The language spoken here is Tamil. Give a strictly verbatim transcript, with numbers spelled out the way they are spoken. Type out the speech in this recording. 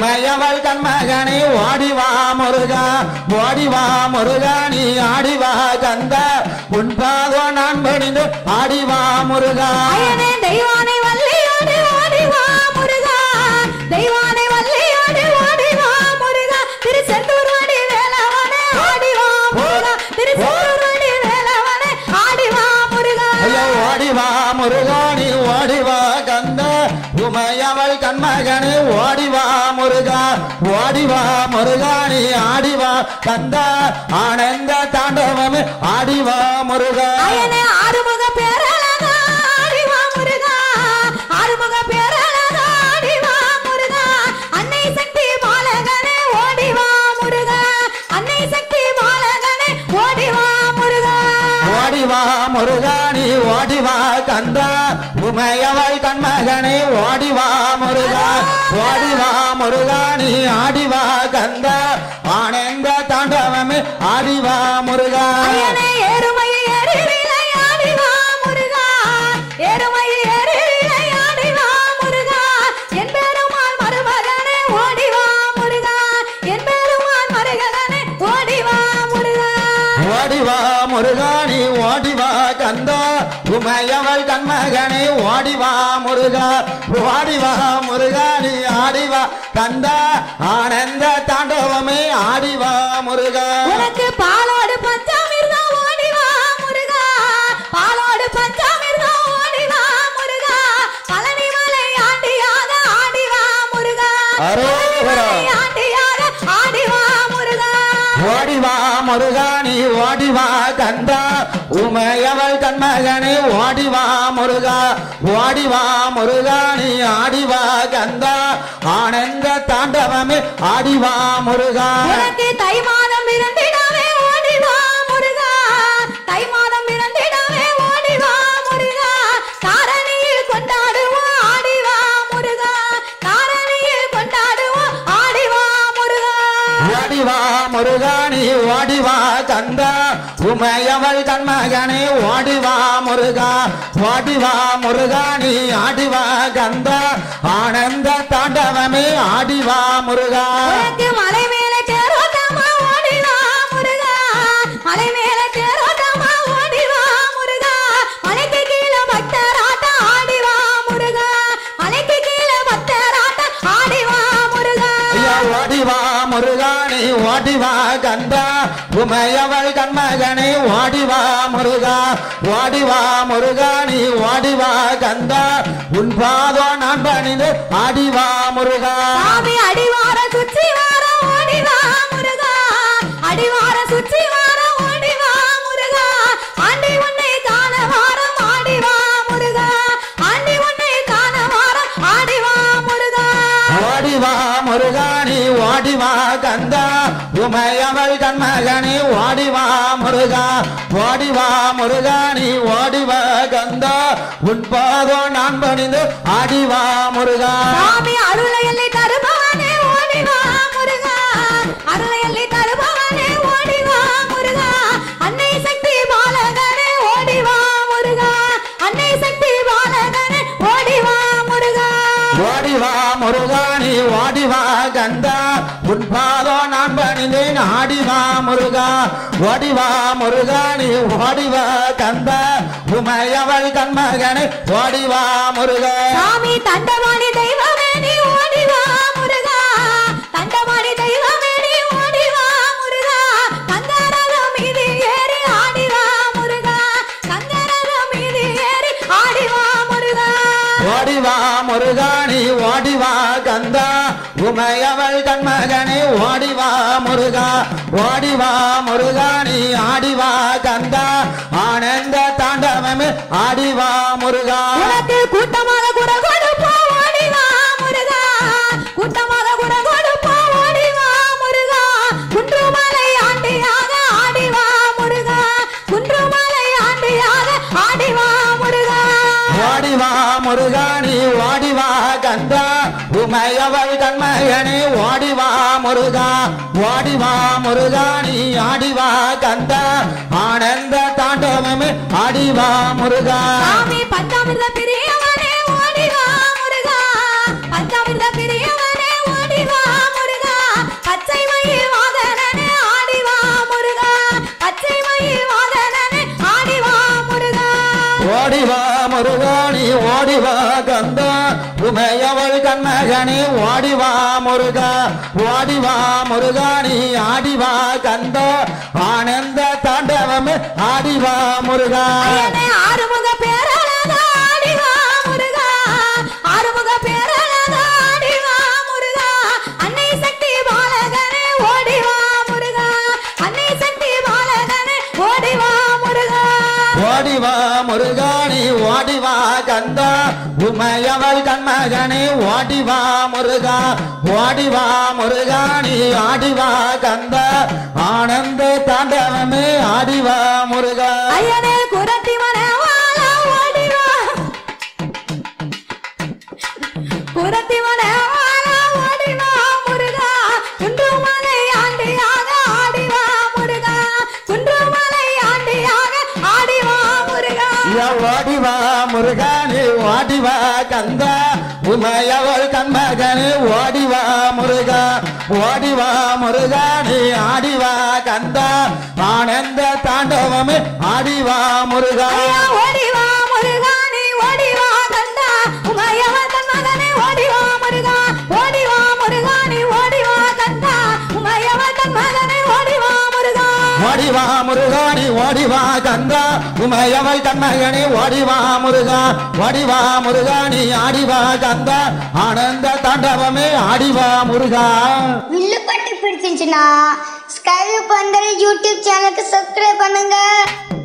உமையவள் கண்மகனை ஓடிவா முருகா ஓடிவா முருகா நீ ஆடிவா கந்த உன்பாதோ நான் பணிந்து ஆடிவா முருகா தெய்வானை வள்ளியோடு ஓடிவா முருகா தெய்வானை வள்ளியோடு ஓடிவா முருகா திருச்செந்தூர் வடி வேலவனே ஆடிவா முருகா திருச்செந்தூர் வடி வேலவனே ஆடிவா முருகா ஓடிவா முருகா நீ ஓடிவா கந்த உமையவள் கண்மகனை ஓடிவா முருகா ஓடிவா முருகா நீ ஆடிவா கந்த ஆனந்த தாண்டவமே ஆடிவா முருகா ஆறுமுக பேரழகா ஆடிவா முருகா ஆறுமுக பேரழகா ஆடிவா முருகா அன்னை சக்தி பாலகனே ஓடிவா முருகா அன்னை சக்தி பாலகனே ஓடிவா முருகா ஓடிவா முருகா நீ ஓடிவா கந்தா உமையவள் கண்மகனை ஓடிவா முருகா ஓடிவா முருகா நீ ஆடிவா கந்தா ஆனந்த தாண்டவமே ஆடிவா முருகா ஏறுமை ஏறிவிலை ஆடிவா முருகா ஏறுமை ஏறிவிலை ஆடிவா முருகா என் பெருமாள் மருமகனே ஓடிவா முருகா என் பெருமாள் மருமகனே ஓடிவா முருகா ஓடிவா முருகா நீ ஓடிவா கந்தா உமையவள் கண்மகனை ஓடிவா முருகா ஓடிவா முருகா நீ ஆடிவா கந்தா ஆனந்த தாண்டவமே ஆடிவா முருகா உனக்கு பாலோடு பஞ்சாமிர்தம் ஓடிவா முருகா பாலோடு பஞ்சாமிர்தம் ஓடிவா முருகா பழனி மலை ஆண்டியாக ஆடிவா முருகா ஆண்டியாக ஆடிவா முருகா ஓடிவா முருகா நீ ஓடிவா கந்தா உமையவள் கண்மகனை ஓடிவா முருகா ஓடிவா முருகா நீ ஆடிவா கந்தா ஆனந்த தாண்டவமே ஆடிவா முருகா உனக்கு தை மாதம் இருந்திடவே ஓடிவா முருகா தை மாதம் இருந்திடவே ஓடிவா முருகா காரணியில் கொண்டாடுவோம் ஆடிவா முருகா காரணியில் கொண்டாடுவோம் ஆடிவா முருகா ஓடிவா முருகா நீ ஓடிவா கந்தா உமையவள் கண்மகனை ஓடிவா முருகா ஓடிவா முருகா நீ ஆடிவா கந்தா ஆனந்த தாண்டவமே ஆடிவா முருகா மலை மேலே தேரோட்டமா ஓடிவா முருகா மலை மேலே தேரோட்டமா ஓடிவா முருகா மலைக்கு கீழே பக்தராட்ட ஆடிவா முருகா மலைக்கு கீழே பக்தராட்ட ஆடிவா முருகா ஓடிவா முருகா நீ ஓடிவா கந்தா உமையவள் கண்மகனை ஓடிவா முருகா ஓடிவா முருகா நீ ஓடிவா கந்தா உன் பாதோ நான் பணிந்து ஆடிவா முருகா அடிவார சுற்றி வார ஓடிவா முருகா அடிவார சுற்றி வார ஓடிவா முருகா ஆண்டி உன்னை காண வாரம் ஆடிவா முருகா ஆண்டி உன்னை காண வாரம் ஆடிவா முருகா ஓடிவா முருகா நீ ஓடிவா கந்தா உமையவள் கண்மகனை ஓடிவா முருகா ஓடிவா முருகா நீ ஓடிவா கந்தா உன் பாதோ நான் பணிந்து ஆடிவா முருகா சாமி அருளையல்லை தருபவனே ஓடிவா முருகா அருளையல்லை தருபவனே ஓடிவா முருகா அன்னை சக்தி பாலகனே ஓடிவா முருகா அன்னை சக்தி பாலகனே ஓடிவா முருகா ஓடிவா முருகா நீ ஓடிவா கந்தா உன் பாதோ நான் பணிந்தேன் ஆடிவா முருகா ஓடிவா முருகா நீ ஓடிவா கந்தா உமையவள் கண்மகனை ஓடிவா முருகா சாமி தண்டவாணி தெய்வமே நீ ஓடிவா முருகா தண்டவாணி தெய்வமே நீ ஓடிவா முருகா கங்கரகம் மீது ஏறி ஆடிவா முருகா கங்கரகம் மீது ஏறி ஆடிவா முருகா ஓடிவா முருகா நீ ஓடிவா கந்தா உமையவள் கண்மகனை ஓடிவா முருகா ஓடிவா முருகா நீ ஆடிவா கந்தா ஆனந்த தாண்டவமே ஆடிவா முருகா உனக்கு கூட்டமாக குரல் கொடுப்போம் ஓடிவா முருகா கூட்டமாக குரல் கொடுப்போம் ஓடிவா முருகா குன்றுமலை ஆண்டியாக ஆடிவா முருகா குன்றுமலை ஆண்டியாக ஆடிவா முருகா ஓடிவா முருகா நீ ஓடிவா கந்தா உமையவள் கண்மகனை ஓடிவா முருகா ஓடிவா முருகா நீ ஆடிவா கந்தா ஆனந்த தாண்டவமே ஆடிவா முருகா சாமி பஞ்சாமிர்த பிரியவனே ஓடிவா முருகா பஞ்சாமிர்த பிரியவனே ஓடிவா உமையவள் கண்மகனே ஓடிவா முருகா ஓடிவா முருகா நீ ஆடிவா கந்த ஆனந்த தாண்டவமே ஆடிவா முருகா ஆறுமுக பேரழகா ஆடிவா முருகா ஆறுமுக பேரழகா ஆடிவா முருகா அன்னை சக்தி பாலகனே ஓடிவா முருகா அன்னை சக்தி பாலகனே ஓடிவா முருகா ஓடிவா முருகா நீ ஓடிவா கந்தா உமையவள் கண்மகனே ஓடிவா முருகா ஓடிவா முருகா நீ ஆடிவா கந்தா ஆனந்த தாண்டவமே ஆடிவா முருகா ஐயனே குரத்தி மனவாளா ஓடிவா குரத்தி மனவாளா ஓடிவா முருகா குன்றுமலை ஆண்டியாக ஆடிவா முருகா குன்றுமலை ஆண்டியாக ஆடிவா முருகா ஓடிவா முருகா நீ ஓடிவா கந்தா உமையவள் கண்மகனே ஓடிவா முருகா ஓடிவா முருகா நீ ஆடிவா கந்தா ஆனந்த தாண்டவமே ஆடிவா முருகா ஓடிவா முருகா நீ ஓடிவா கந்தா உமையவள் கண்மகனே ஓடிவா முருகா ஓடிவா முருகா நீ ஓடிவா கந்தா உமையவள் கண்மகனே ஓடிவா முருகா ஓடிவா முருகா நீ ஓடிவா கந்தா உமையவள் கண்மகனே ஓடிவா முருகா ஓடிவா முருகா நீ ஆடிவா கந்தா ஆனந்த தாண்டவமே ஆடிவா முருகா வில்லுப்பட்டு பிடிச்சிருந்துச்சுன்னா ஸ்கைப் பந்தல் யூடியூப் சேனலுக்கு சப்ஸ்கிரைப் பண்ணுங்க.